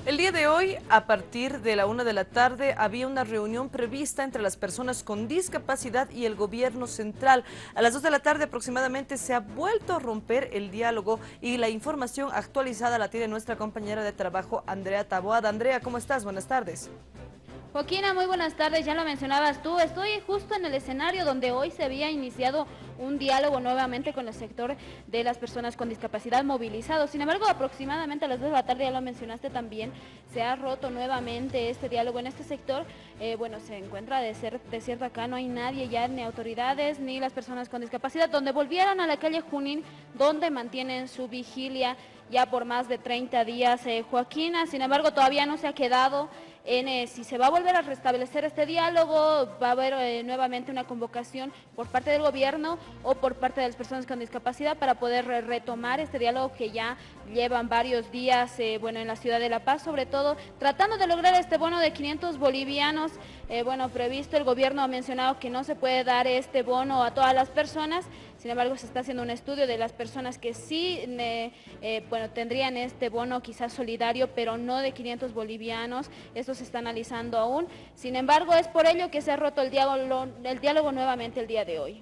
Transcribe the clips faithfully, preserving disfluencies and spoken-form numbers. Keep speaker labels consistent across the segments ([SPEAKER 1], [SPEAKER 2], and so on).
[SPEAKER 1] El día de hoy, a partir de la una de la tarde, había una reunión prevista entre las personas con discapacidad y el gobierno central. A las dos de la tarde aproximadamente se ha vuelto a romper el diálogo y la información actualizada la tiene nuestra compañera de trabajo, Andrea Taboada. Andrea, ¿cómo estás? Buenas tardes.
[SPEAKER 2] Joaquina, muy buenas tardes, ya lo mencionabas tú, estoy justo en el escenario donde hoy se había iniciado un diálogo nuevamente con el sector de las personas con discapacidad movilizados. Sin embargo, aproximadamente a las dos de la tarde, ya lo mencionaste también, se ha roto nuevamente este diálogo en este sector. Eh, bueno, se encuentra de ser desierto acá, no hay nadie ya, ni autoridades, ni las personas con discapacidad, donde volvieron a la calle Junín, donde mantienen su vigilia ya por más de treinta días, eh, Joaquina. Sin embargo, todavía no se ha quedado en eh, si se va a volver a restablecer este diálogo, va a haber eh, nuevamente una convocación por parte del gobierno o por parte de las personas con discapacidad para poder re retomar este diálogo que ya llevan varios días, eh, bueno, en la ciudad de La Paz, sobre todo tratando de lograr este bono de quinientos bolivianos, eh, bueno, previsto. El gobierno ha mencionado que no se puede dar este bono a todas las personas. Sin embargo, se está haciendo un estudio de las personas que sí eh, eh, bueno, tendrían este bono quizás solidario, pero no de quinientos bolivianos. Esto se está analizando aún. Sin embargo, es por ello que se ha roto el diálogo, el diálogo nuevamente el día de hoy.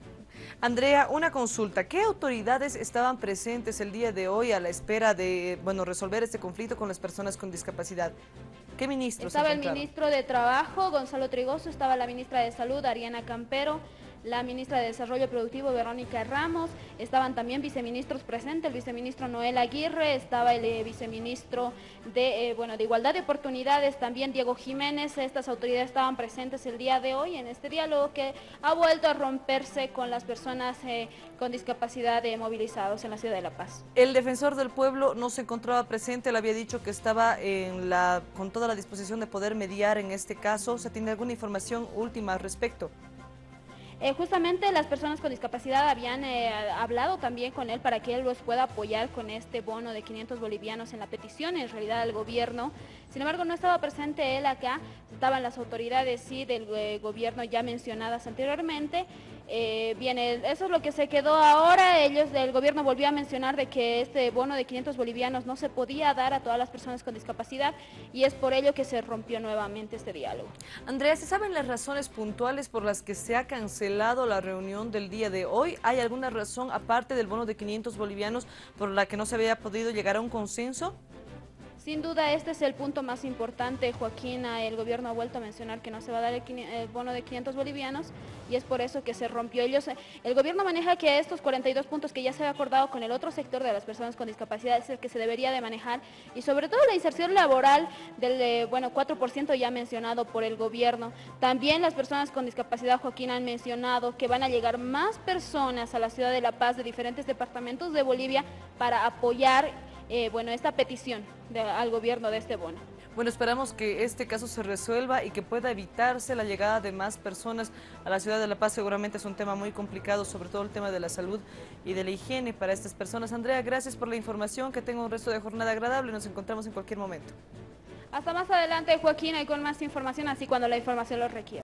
[SPEAKER 1] Andrea, una consulta. ¿Qué autoridades estaban presentes el día de hoy a la espera de, bueno, resolver este conflicto con las personas con discapacidad? ¿Qué ministros se
[SPEAKER 2] Estaba el
[SPEAKER 1] encontraron?
[SPEAKER 2] ministro de Trabajo, Gonzalo Trigoso, estaba la ministra de Salud, Ariana Campero, la ministra de Desarrollo Productivo, Verónica Ramos, estaban también viceministros presentes, el viceministro Noel Aguirre, estaba el eh, viceministro de, eh, bueno, de Igualdad de Oportunidades, también Diego Jiménez. Estas autoridades estaban presentes el día de hoy en este diálogo que ha vuelto a romperse con las personas eh, con discapacidad eh, movilizados en la ciudad de La Paz.
[SPEAKER 1] El defensor del pueblo no se encontraba presente, le había dicho que estaba en la, con toda la disposición de poder mediar en este caso. ¿Se tiene alguna información última al respecto?
[SPEAKER 2] Eh, justamente las personas con discapacidad habían eh, hablado también con él para que él los pueda apoyar con este bono de quinientos bolivianos en la petición, en realidad al gobierno. Sin embargo, no estaba presente él acá, estaban las autoridades, sí, del eh, gobierno ya mencionadas anteriormente. Eh, bien, eso es lo que se quedó ahora. Ellos, el gobierno volvió a mencionar de que este bono de quinientos bolivianos no se podía dar a todas las personas con discapacidad y es por ello que se rompió nuevamente este diálogo.
[SPEAKER 1] Andrea, ¿se saben las razones puntuales por las que se ha cancelado la reunión del día de hoy? ¿Hay alguna razón, aparte del bono de quinientos bolivianos, por la que no se había podido llegar a un consenso?
[SPEAKER 2] Sin duda, este es el punto más importante, Joaquina. El gobierno ha vuelto a mencionar que no se va a dar el, el bono de quinientos bolivianos y es por eso que se rompió. Ellos, el gobierno maneja que estos cuarenta y dos puntos que ya se había acordado con el otro sector de las personas con discapacidad es el que se debería de manejar, y sobre todo la inserción laboral del eh, bueno, cuatro por ciento ya mencionado por el gobierno. También las personas con discapacidad, Joaquina, han mencionado que van a llegar más personas a la ciudad de La Paz de diferentes departamentos de Bolivia para apoyar Eh, bueno, esta petición de, al gobierno de este bono.
[SPEAKER 1] Bueno, esperamos que este caso se resuelva y que pueda evitarse la llegada de más personas a la ciudad de La Paz. Seguramente es un tema muy complicado, sobre todo el tema de la salud y de la higiene para estas personas. Andrea, gracias por la información, que tenga un resto de jornada agradable. Nos encontramos en cualquier momento.
[SPEAKER 2] Hasta más adelante, Joaquín, y con más información, así cuando la información lo requiera.